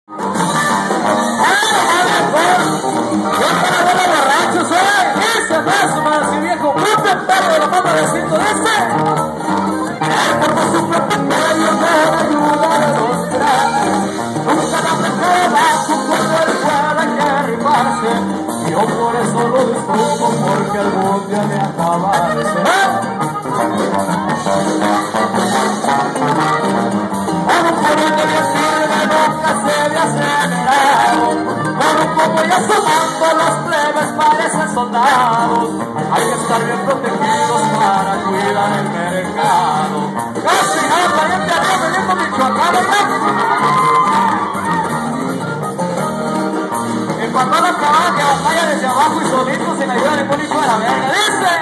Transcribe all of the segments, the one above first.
Yo por eso lo disfruto, porque algún día me acabarse. Vamos por el que le sirve, nunca se le acelerado. Vamos como ya sonando, los plebes parecen soldados. Hay que estar bien protegidos para cuidar el mercado. Casi nada, y este año venimos Michoacán, cuando la caballo que batalla desde abajo y solito sin ayuda de público de la verga, dice: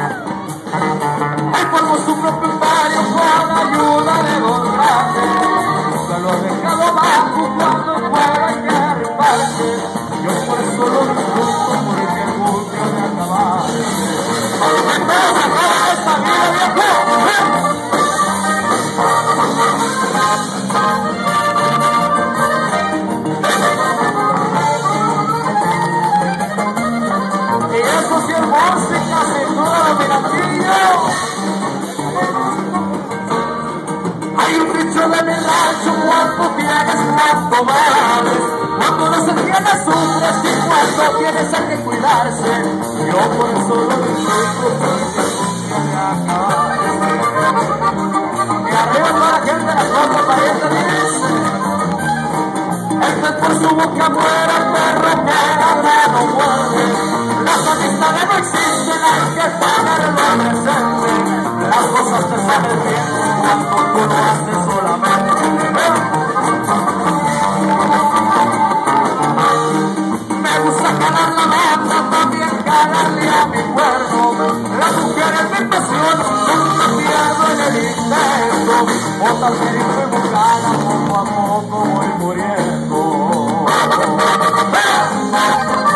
él formó su propio barrio con ayuda de dos grandes, se lo ha dejado abajo cuando pueda que arreparse. Yo por eso lo disfruto, porque algún día me acabarse. ¡Vamos a acabar esta vida, viejo! Música sin duda, Miratillo. Hay un dicho de mi rancho: cuando tienes tanto vales, cuando no se tiene sufres y cuando tienes hay que cuidarse. Yo por eso lo disfruto, porque me acabarse. Y arriba toda la gente de la cosa pariente dice: este por su boca muera, perro que la no muerde. Las amistades no existen, hay que tenerlo presente. Las cosas te salen bien cuando tú lo haces solamente. Me gusta ganar la meta, también ganarle a mi cuerpo. Las mujeres me impresionan, nunca pierdo en el intento. Otras me dicen buscada, poco a poco voy muriendo.